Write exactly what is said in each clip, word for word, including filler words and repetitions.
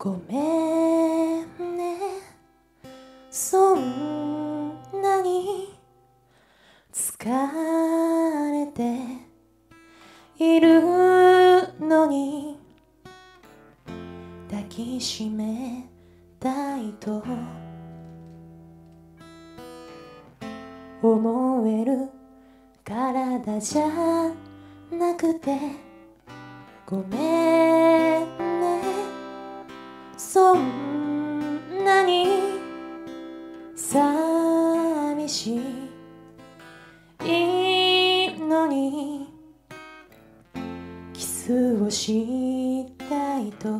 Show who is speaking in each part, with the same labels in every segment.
Speaker 1: ごめんね、そんなに疲れているのに抱きしめたいと思える体じゃなくてごめんね、そんなに寂しいのにキスをしたいと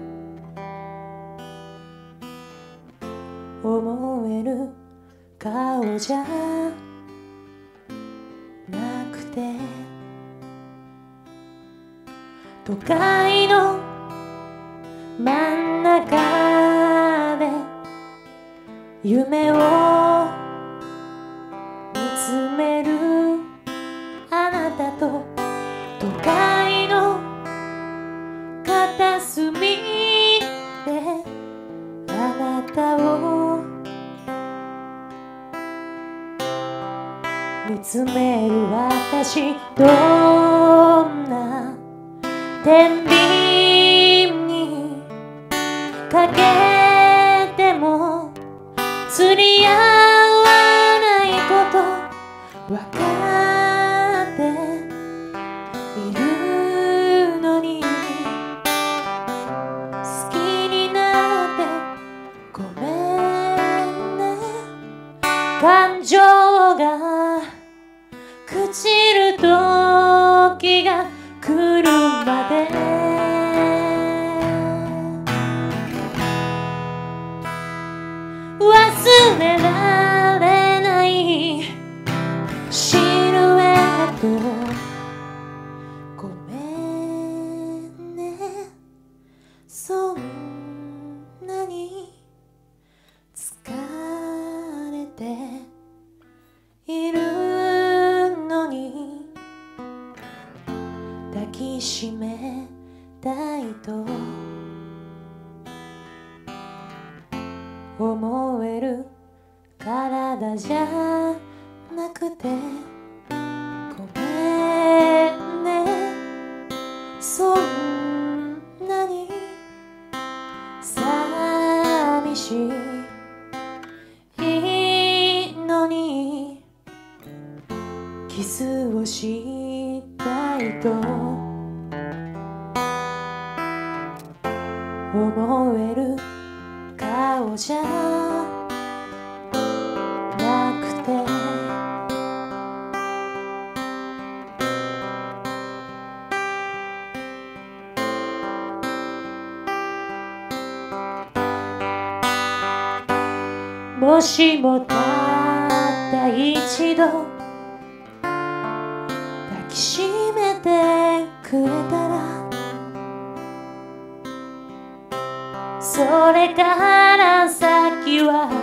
Speaker 1: 思える顔じゃなくて都会の真ん中で夢を見つめるあなたと都会の片隅であなたを見つめる私、どんな天秤にかけても釣り合わないことわかっているのに好きになってごめんね、感情が朽ちる時が来るまで忘れられないシルエット、ごめんね、そんなに疲れているのに抱きしめたいと思える体じゃなくてごめんね、そんなに寂しいのにキスをしたいと思える顔じゃなくてもしもたった一度抱きしめてくれたらそれから先は